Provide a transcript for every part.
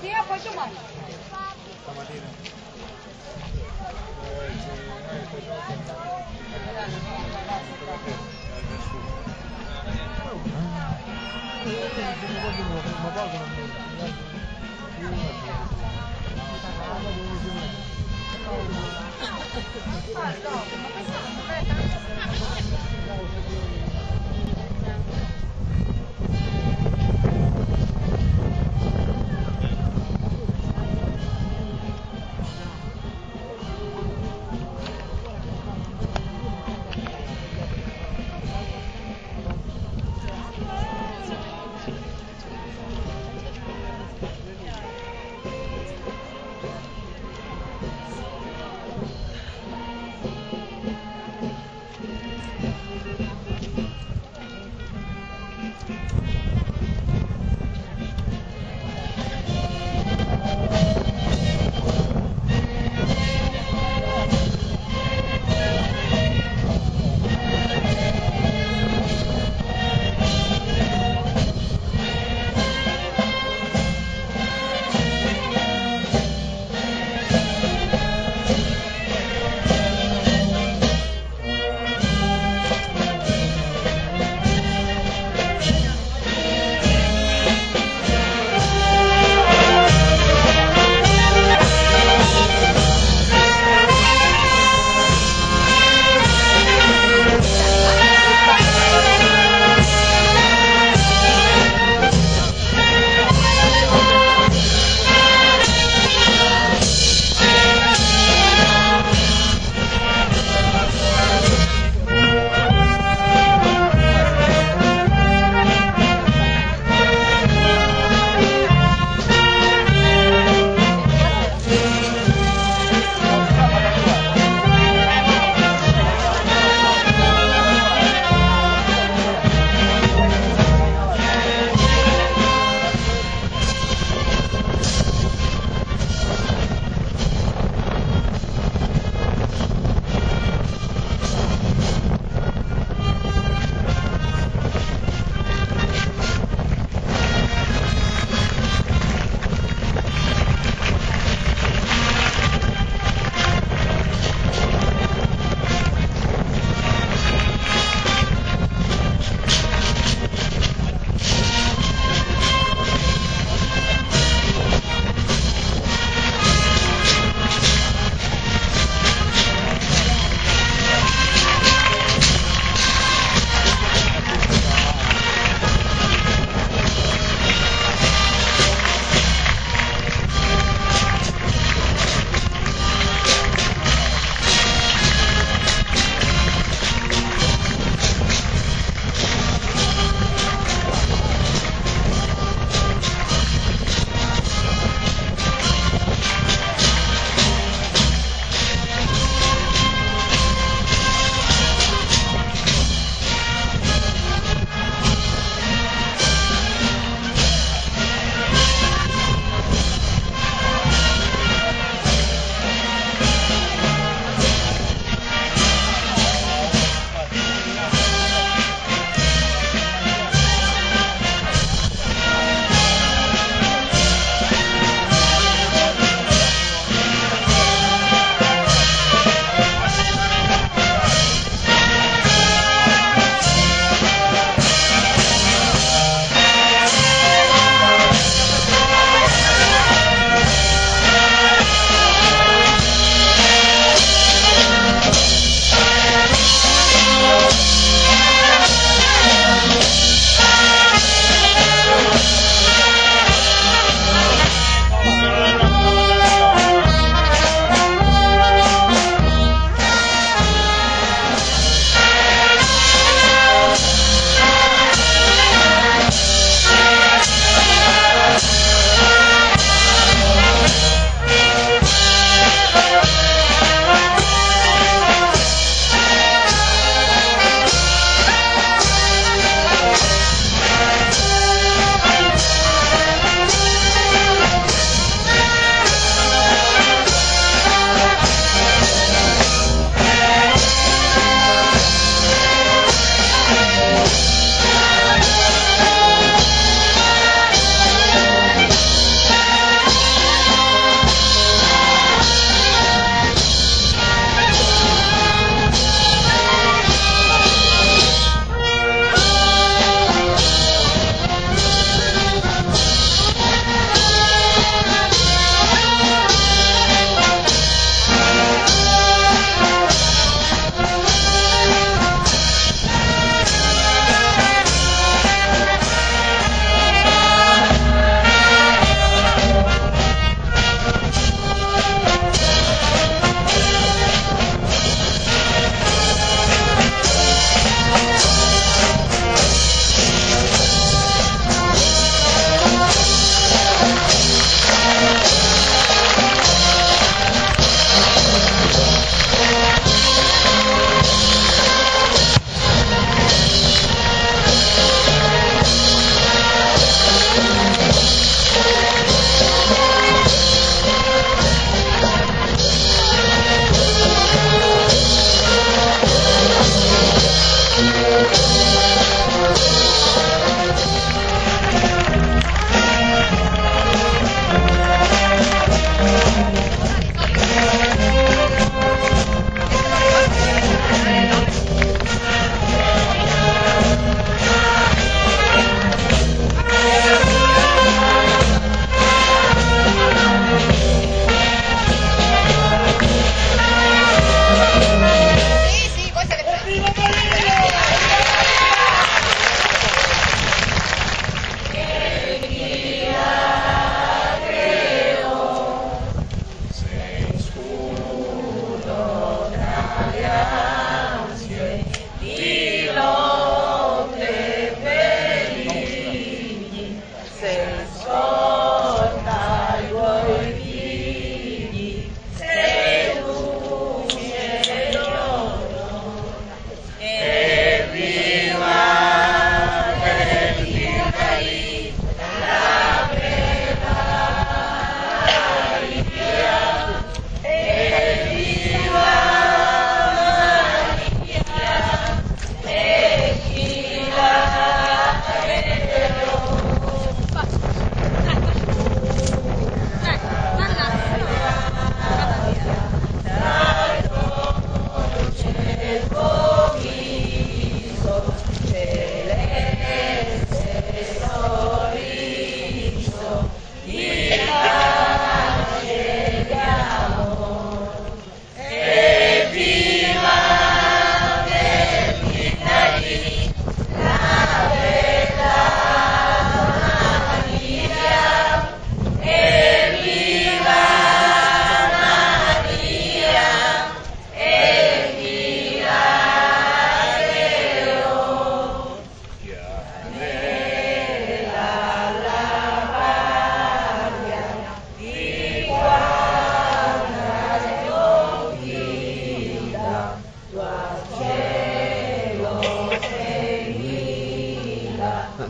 Stamattina poi domani. Stamattina.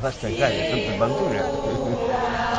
fa staccare, è sempre bambina.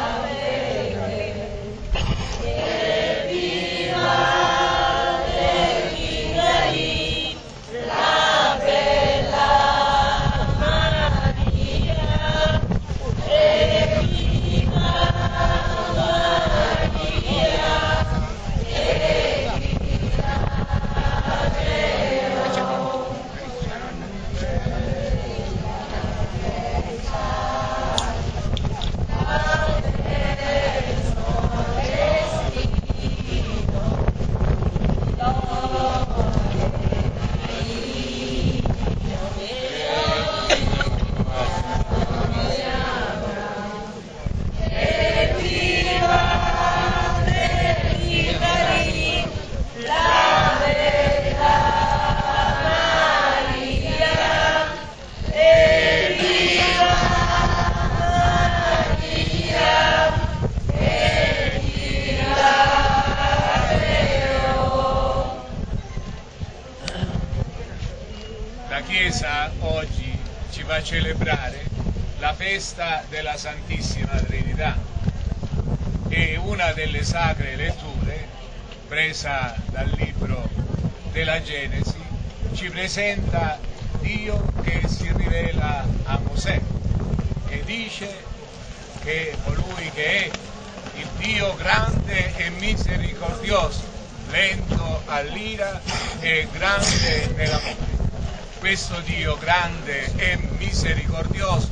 La Chiesa oggi ci fa celebrare la festa della Santissima Trinità e una delle sacre letture, presa dal libro della Genesi, ci presenta Dio che si rivela a Mosè e dice che colui che è il Dio grande e misericordioso, lento all'ira e grande nell'amore. Questo Dio grande e misericordioso,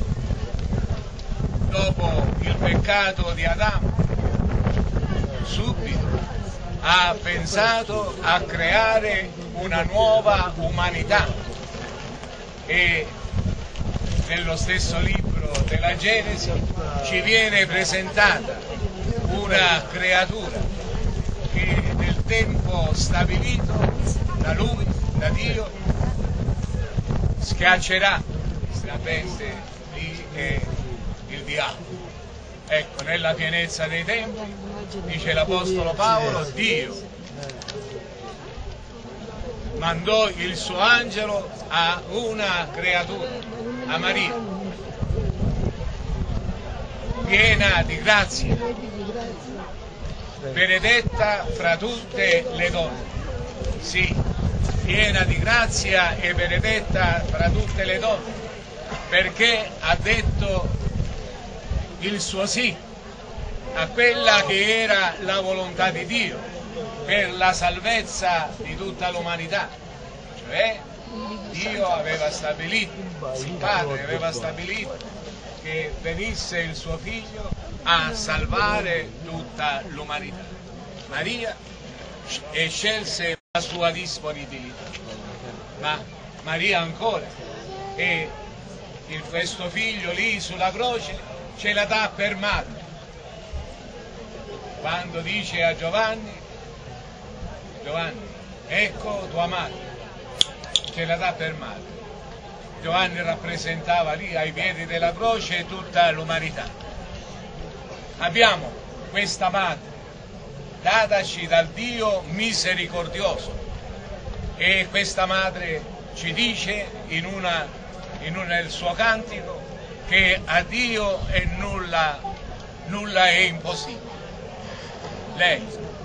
dopo il peccato di Adamo, subito ha pensato a creare una nuova umanità e nello stesso libro della Genesi ci viene presentata una creatura che nel tempo stabilito da Lui, da Dio, schiaccerà il serpente lì e il diavolo. Ecco, nella pienezza dei tempi, dice l'Apostolo Paolo, Dio mandò il suo angelo a una creatura, a Maria, piena di grazia, benedetta fra tutte le donne. Sì, piena di grazia e benedetta fra tutte le donne, perché ha detto il suo sì a quella che era la volontà di Dio per la salvezza di tutta l'umanità. Cioè Dio aveva stabilito, il Padre aveva stabilito che venisse il suo figlio a salvare tutta l'umanità. Maria scelse la sua disponibilità, ma Maria ancora, e questo figlio lì sulla croce ce la dà per madre. Quando dice a Giovanni, ecco tua madre, ce la dà per madre. Giovanni rappresentava lì ai piedi della croce tutta l'umanità. Abbiamo questa madre dataci dal Dio misericordioso e questa madre ci dice nel suo cantico che a Dio è nulla è impossibile. Lei,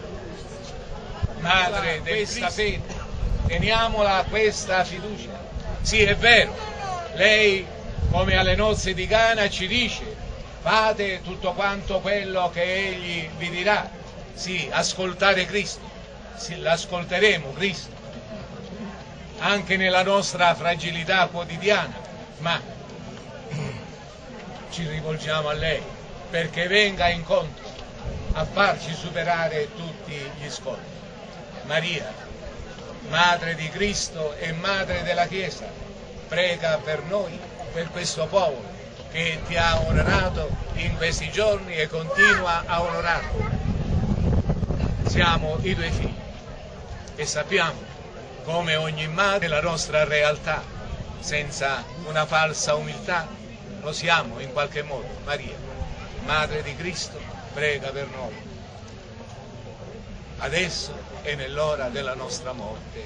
madre di questa fede, teniamola questa fiducia. Sì, è vero, lei come alle nozze di Cana ci dice fate tutto quanto quello che egli vi dirà. Sì, ascoltare Cristo, sì, l'ascolteremo Cristo anche nella nostra fragilità quotidiana, ma ci rivolgiamo a lei perché venga incontro a farci superare tutti gli scogli. Maria, Madre di Cristo e Madre della Chiesa, prega per noi, per questo popolo che ti ha onorato in questi giorni e continua a onorarti. Siamo i tuoi figli e sappiamo come ogni madre la nostra realtà, senza una falsa umiltà, lo siamo in qualche modo. Maria, Madre di Cristo, prega per noi, adesso e nell'ora della nostra morte.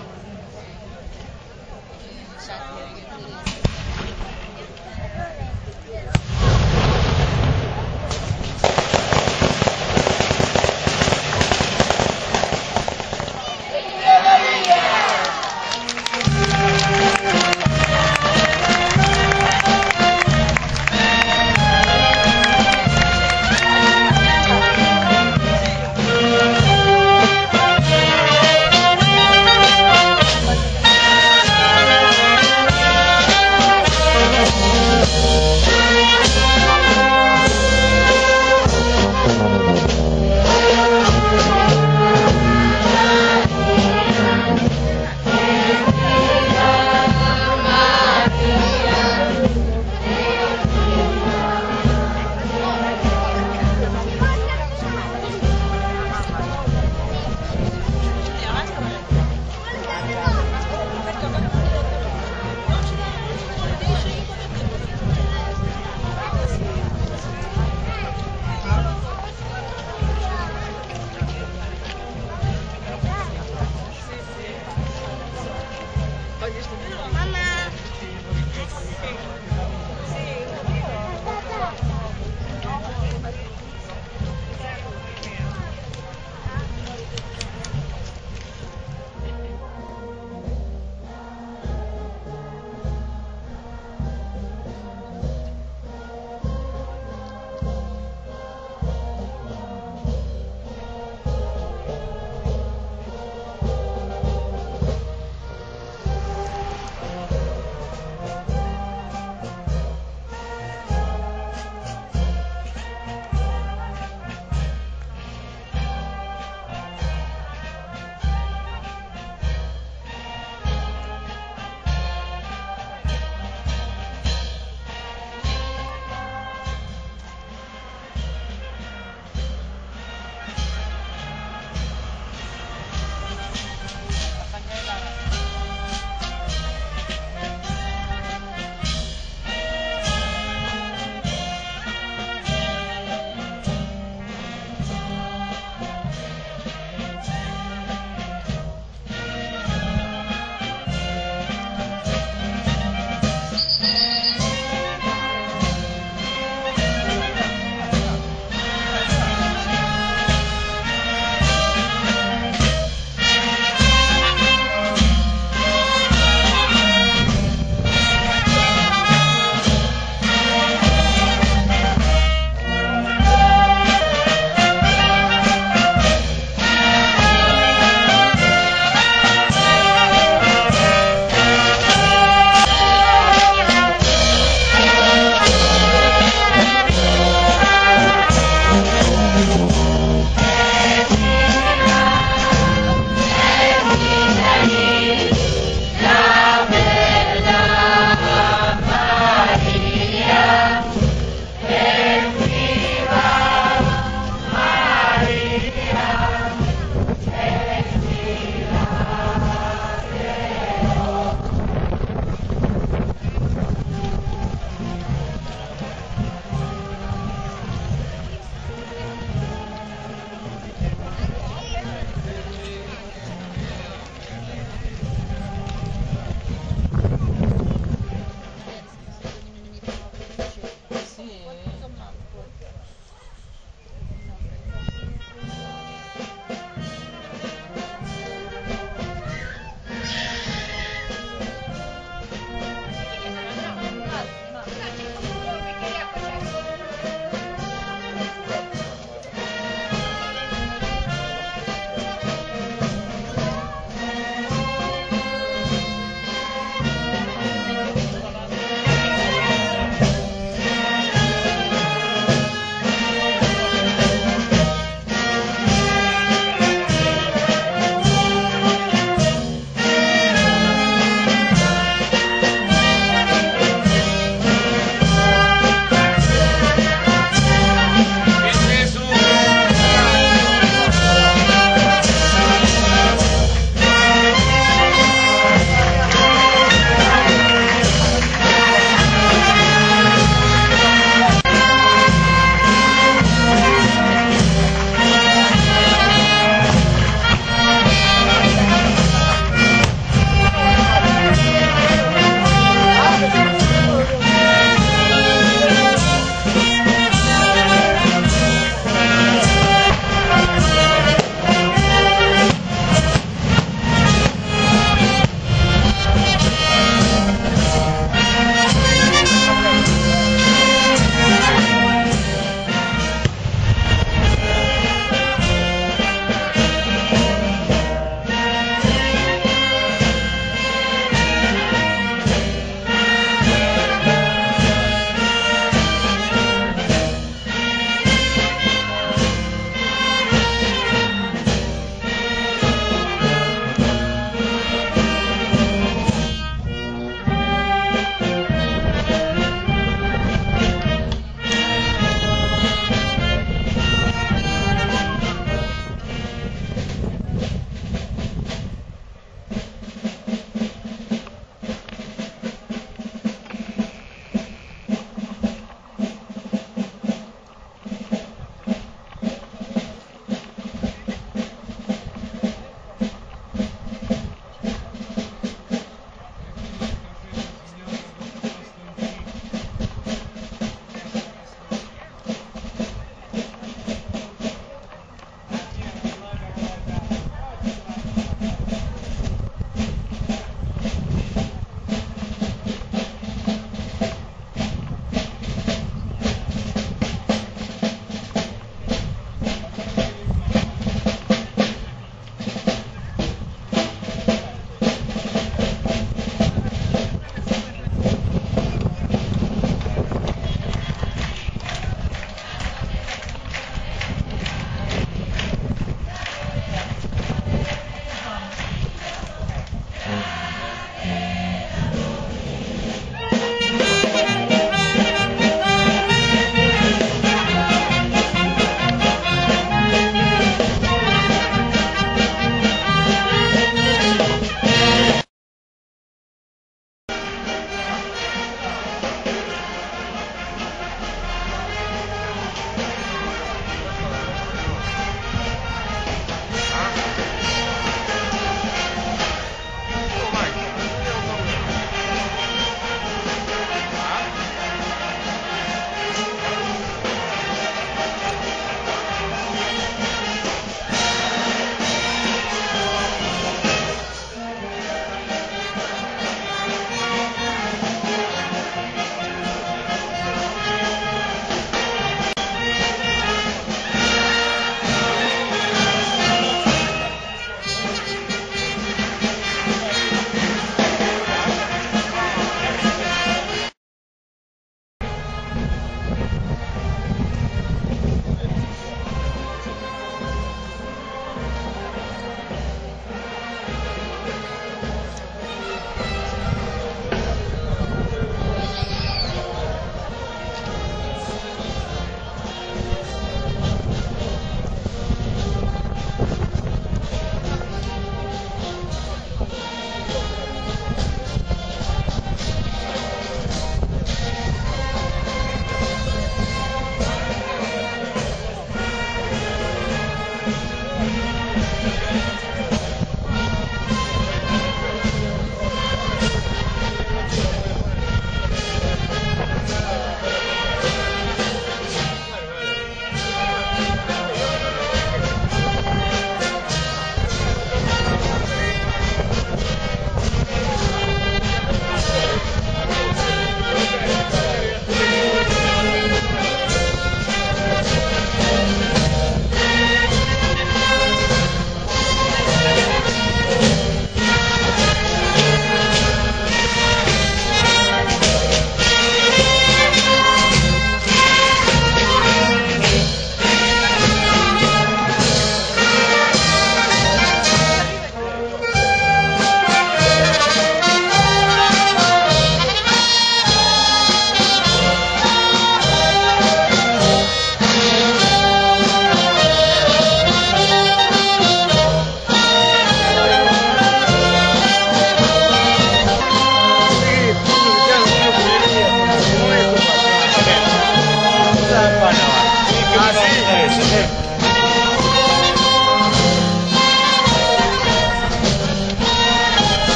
Amen.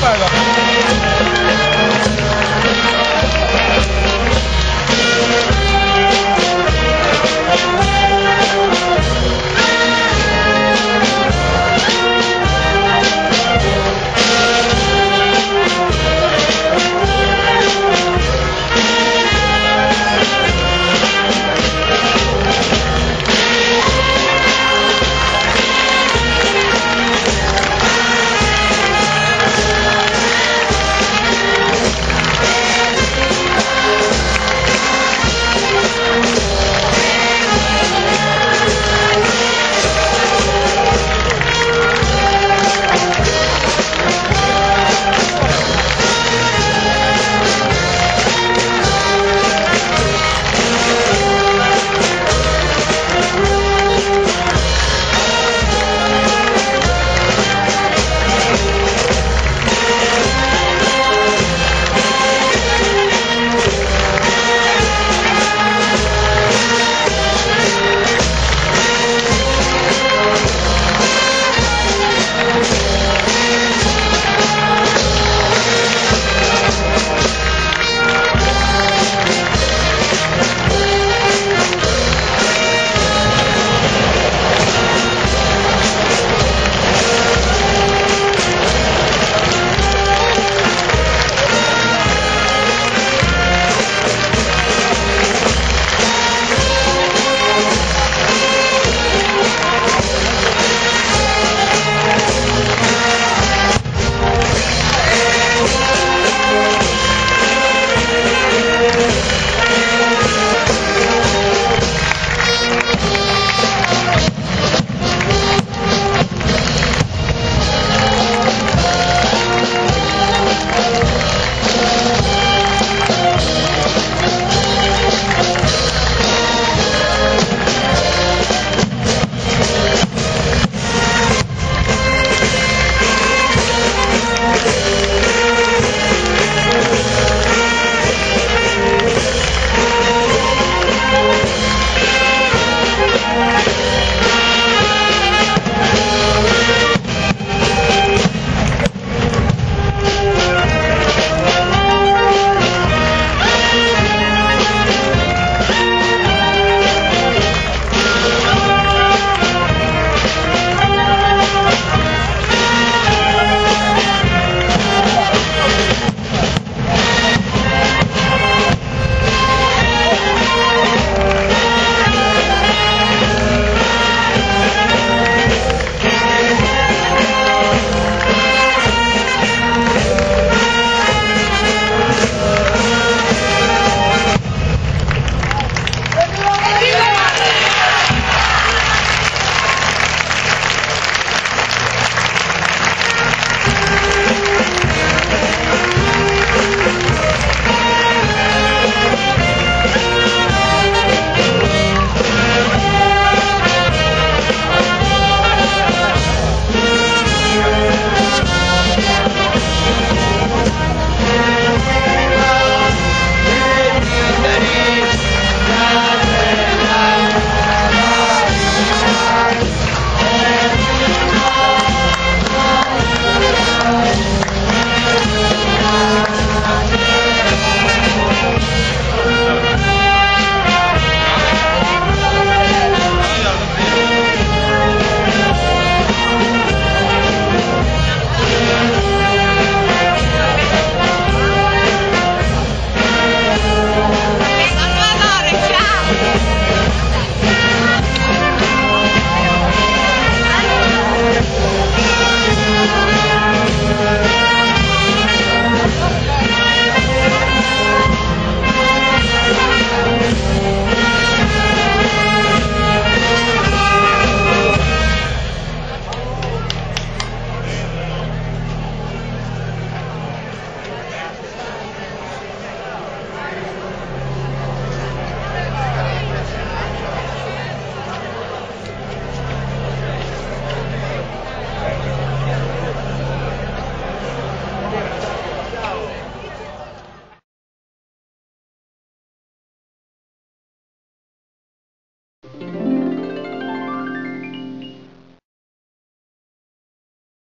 Thank